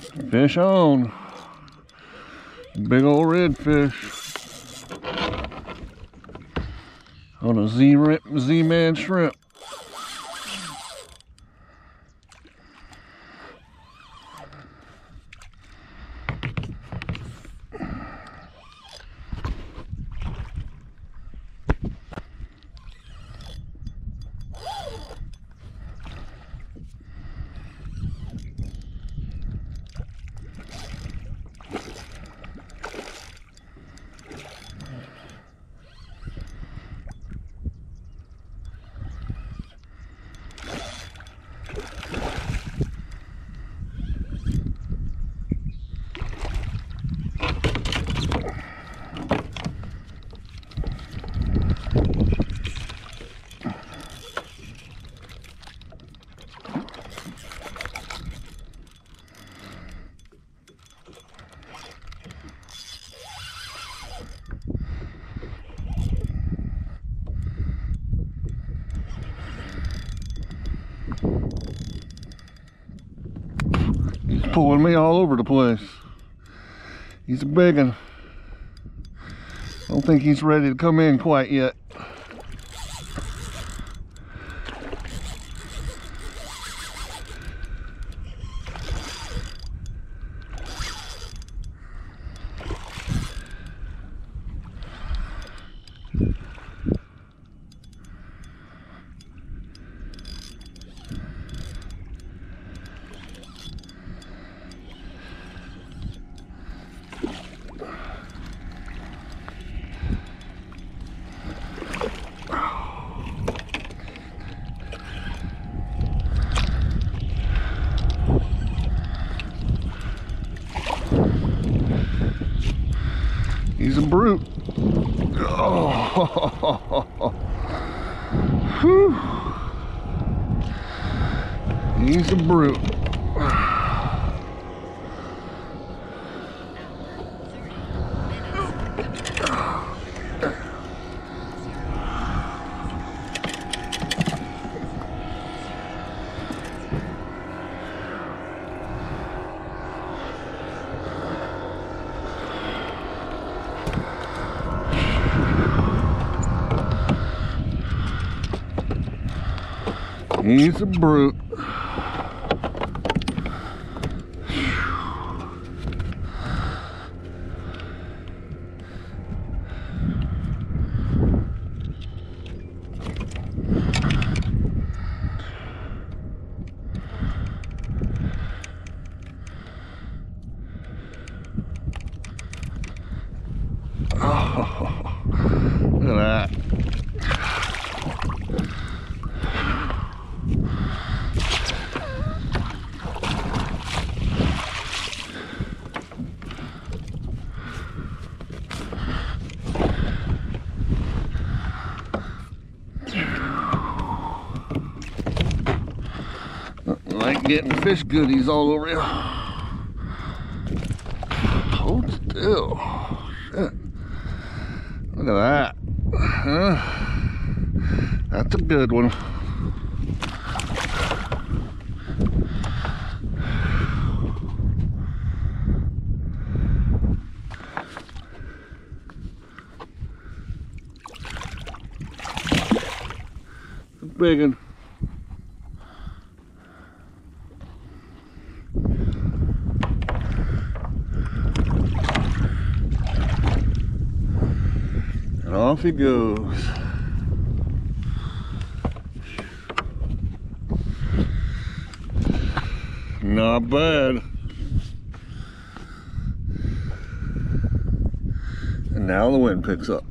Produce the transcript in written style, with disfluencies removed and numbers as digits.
Fish on. Big old redfish. On a Z-Man shrimp. He's pulling me all over the place. He's a big one. I don't think he's ready to come in quite yet. He's a brute. Oh. Whew. He's a brute. He's a brute. Oh, look at that. Like getting fish goodies all over you. Hold still. Shit. Look at that. That's a good one. It's a big one. And off he goes. Not bad. And now the wind picks up.